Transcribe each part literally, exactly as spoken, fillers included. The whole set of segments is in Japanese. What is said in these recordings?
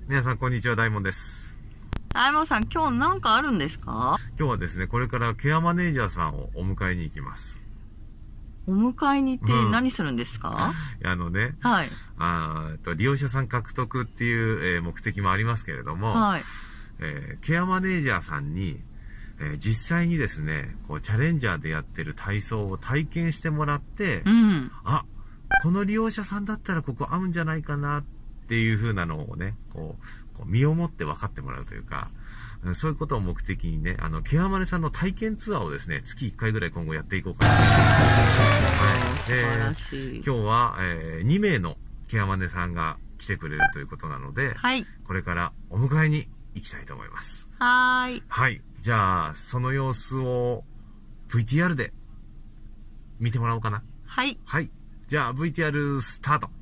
皆さんこんにちは、大門です。 大門さん、今日なんかあるんですか？ 今日はですね、これからケアマネージャーさんをお迎えに行きます。 お迎えに行って何するんですか？ うん、あのね、 はい。 あと利用者さん獲得っていう、えー、目的もありますけれども、 はい。 えー、ケアマネージャーさんに、えー、実際にですね、こうチャレンジャーでやってる体操を体験してもらって、 うん。 あ、この利用者さんだったらここ合うんじゃないかなっていう風なのをね、こう、こう身をもって分かってもらうというか、そういうことを目的にね、あの、ケアマネさんの体験ツアーをですね、月いっかいぐらい今後やっていこうかな。はい。えー、今日は、えー、にめいのケアマネさんが来てくれるということなので、 はい。 これからお迎えに行きたいと思います。 はーい。 はい。じゃあ、その様子を ブイティーアール で見てもらおうかな。 はい。 はい。じゃあ、ブイティーアール スタート。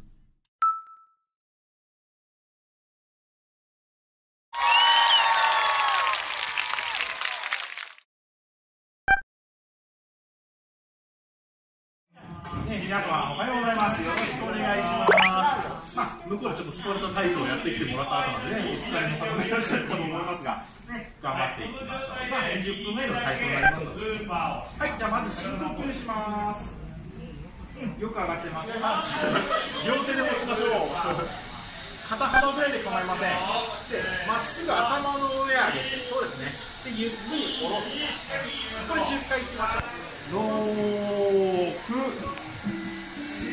ね、皆様おはようございます。よろしくお願いします。まあ、向こうでちょっとストレート体操をやってきてもらった後なんでね、お疲れの方もいらっしゃるかと思いますが、ね、頑張っていきましょう。まあ、にじゅっぷんめの体操になりますので。はい、じゃあまず深呼吸します。うん、よく上がってます。両手で持ちましょう。肩幅ぐらいで構いません。で、まっすぐ頭の上上げて、そうですね。で、ゆっくり下ろす。これじゅっかいいきましょう。ろく、し、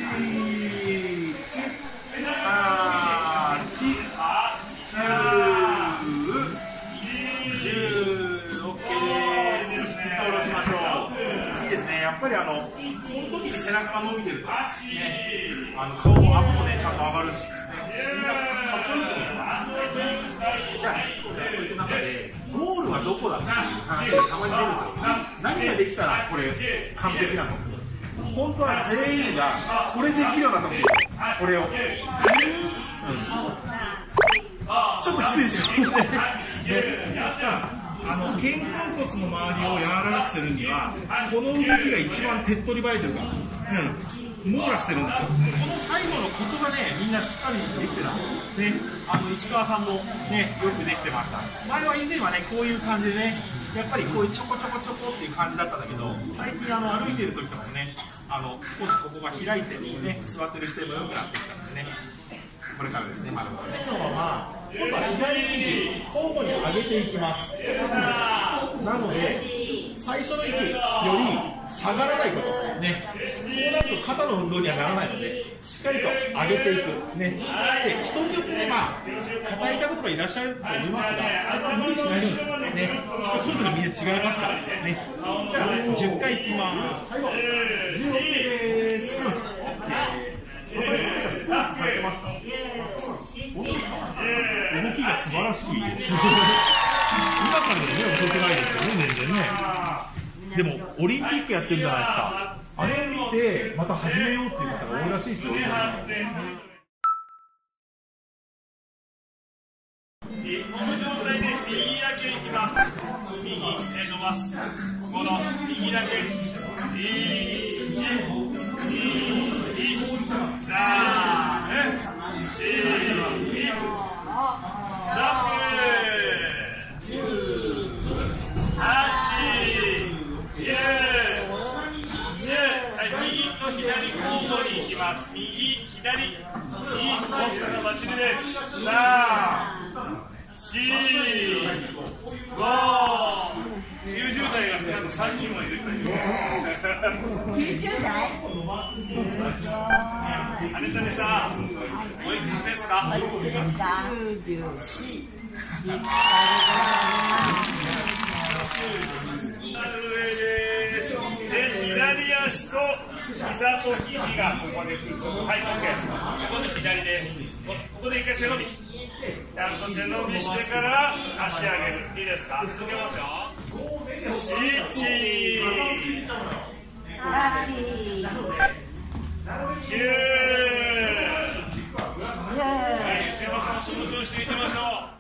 はち、きゅう、じゅう、オッケーです。下ろしましょう。いいですね。やっぱりあの、この時に背中が伸びてると、ね、あの顔もアップもね、ちゃんと上がるし、みんなかっこいいと思います。じゃあ、そういう中で、ゴールはどこだっていう話がたまに出るんですよ。何ができたらこれ完璧なの？本当は全員がこれできるようになってほしいんですよ。これを。うん、ちょっときついでしょ。あの肩甲骨の周りを柔らかくするには、この動きが一番手っ取り早いというか、うん、網羅してるんですよ。この最後のここがね、みんなしっかりできてた。ね、あの石川さんもね、よくできてました。前は以前はね、こういう感じでね、やっぱりこういうちょこちょこちょこっていう感じだったんだけど、最近あの歩いてる時とかもね、あの少しここが開いてね、座ってる姿勢も良くなってきたのでね、これからですね、まだまだね。このまま、今度は左右交互に上げていきます。なので、最初の息より下がらないこと、ね、こうなると肩の運動にはならないので、しっかりと上げていく、ね、で人によってね、まあ、硬い方とかいらっしゃると思いますが、それは無理しないように、ね、人それぞれみんな違いますからね。じゃあ、じゅっかいいきます。最後、じゅうオッケーです。スポーツされてました。動きが素晴らしいです。今からでもね、遅くないですよね、全然ね。でも、オリンピックやってるじゃないですか。あれを見て、また始めようっていう方が多いらしいですよね。 この状態で右だけいきます。右、え伸ばす。戻す。右だけ。いち、に、さん、よん、ろく、はち、きゅう、じゅう。はい、右と左交互にいきます。右、左、いいコースのバッチリです。さん、よん、ご、きゅうじゅうだいが少なくさんにんもいるという。 きゅうじゅうだい？ 羽谷さん、おいくつですか？ おいくつですか？きゅうじゅうよん。立派でございます。 上です。で、左足と膝と肘がここでくる。はい、OK。ここで左です。ここで一回背伸び。ちゃんと背伸びしてから足上げる。いいですか？続けますよ。いち、 はち、 きゅう、はい、背中も想像していきましょう。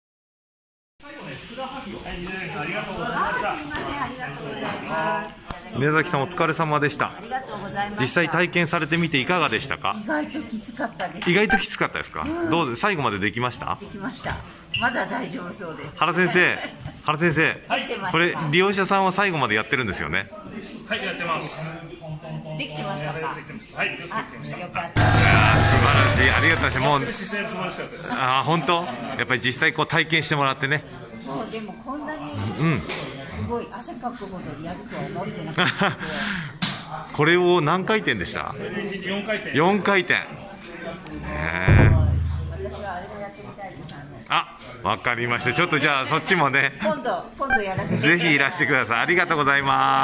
最後ね、ふくらはぎを。はい、ありがとうございました。 すみません、ありがとうございます。 宮崎さんお疲れ様でした。 ありがとうございます。 実際体験されてみていかがでしたか？ 意外ときつかったです。 意外ときつかったですか？ うんどうで最後までできました？ できました。まだ大丈夫そうです。 原先生、原先生、 できてましたこれ利用者さんは最後までやってるんですよね。 はいやってます。 できてましたか？ はいよくできました。 あ、よかった。 いやー素晴らしい、ありがとうございます。もう姿勢が素晴らしかったです。 あー本当、やっぱり実際こう体験してもらってね。 そうでもこんなにうん。 すごい汗かくほどやるとは思ってなかったので。 これを何回転でした？ いちにちよんかいてん。 よんかいてん。へー私はあれもやってみたいです。 あ、わかりました。ちょっとじゃあそっちもね、 今度今度やらせて。 ぜひいらしてください。ありがとうござい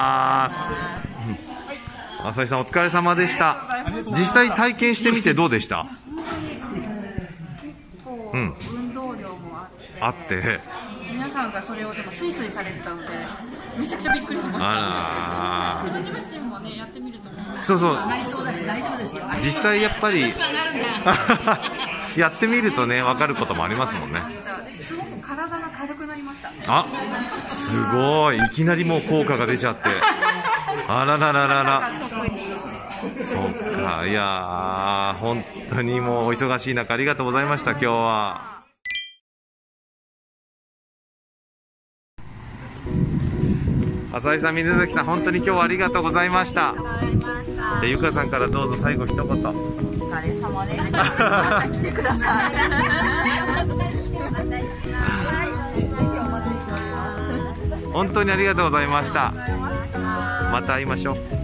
ます。浅井さんお疲れ様でした。実際体験してみてどうでした？うん。 運動量もあってあって皆さんがそれをでもスイスイされてたのでめちゃくちゃびっくりしました。 あらー同じ自身もねやってみると思うんですそうそう、 なりそうだし大丈夫ですよ。 実際やっぱりなるんだよ。 やってみるとね分かることもありますもんね。 すごく体が軽くなりました。 あ、すごい、いきなりもう効果が出ちゃってあららららら、 特にそうか、いやー本当にもうお忙しい中ありがとうございました今日は。浅井さん、水崎さん、本当に今日はありがとうございました。でゆかさんからどうぞ最後一言。 お疲れ様でした。また来てください。またお待ちしております。 本当にありがとうございました。また会いましょう。